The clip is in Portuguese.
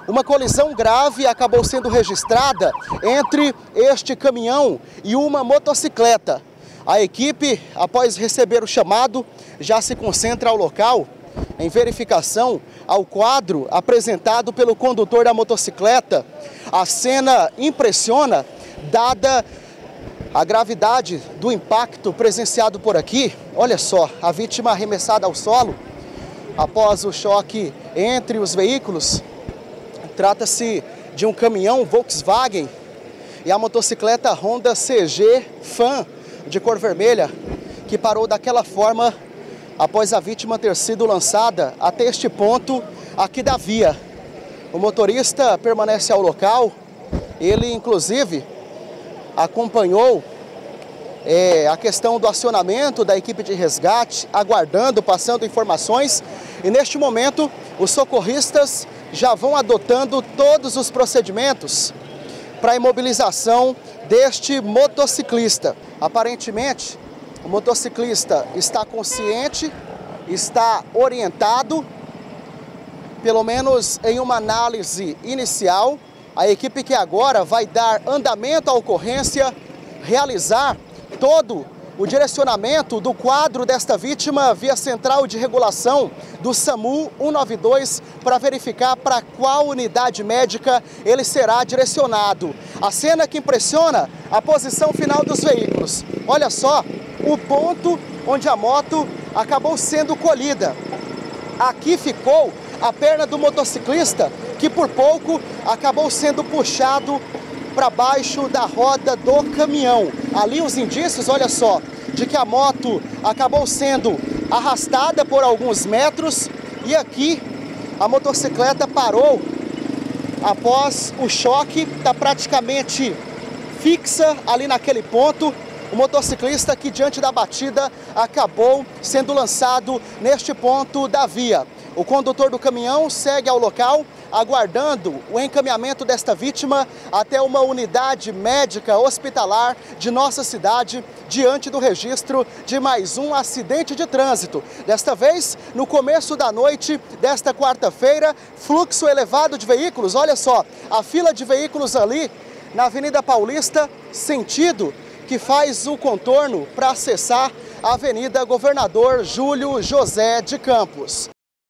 Uma colisão grave acabou sendo registrada entre este caminhão e uma motocicleta. A equipe, após receber o chamado, já se concentra ao local em verificação ao quadro apresentado pelo condutor da motocicleta. A cena impressiona, dada a gravidade do impacto presenciado por aqui. Olha só, a vítima arremessada ao solo após o choque entre os veículos. Trata-se de um caminhão Volkswagen e a motocicleta Honda CG Fan de cor vermelha, que parou daquela forma após a vítima ter sido lançada até este ponto aqui da via. O motorista permanece ao local, ele inclusive acompanhou a questão do acionamento da equipe de resgate, aguardando, passando informações, e neste momento os socorristas já vão adotando todos os procedimentos para a imobilização deste motociclista. Aparentemente, o motociclista está consciente, está orientado, pelo menos em uma análise inicial. A equipe que agora vai dar andamento à ocorrência, realizar todo o direcionamento do quadro desta vítima via central de regulação do SAMU 192 para verificar para qual unidade médica ele será direcionado. A cena que impressiona a posição final dos veículos. Olha só o ponto onde a moto acabou sendo colhida. Aqui ficou a perna do motociclista, que por pouco acabou sendo puxado para baixo da roda do caminhão. Ali os indícios, olha só, de que a moto acabou sendo arrastada por alguns metros e aqui a motocicleta parou após o choque, está praticamente fixa ali naquele ponto. O motociclista que diante da batida acabou sendo lançado neste ponto da via. O condutor do caminhão segue ao local, aguardando o encaminhamento desta vítima até uma unidade médica hospitalar de nossa cidade, diante do registro de mais um acidente de trânsito. Desta vez, no começo da noite desta quarta-feira, fluxo elevado de veículos. Olha só, a fila de veículos ali na Avenida Paulista, sentido que faz o contorno para acessar a Avenida Governador Júlio José de Campos.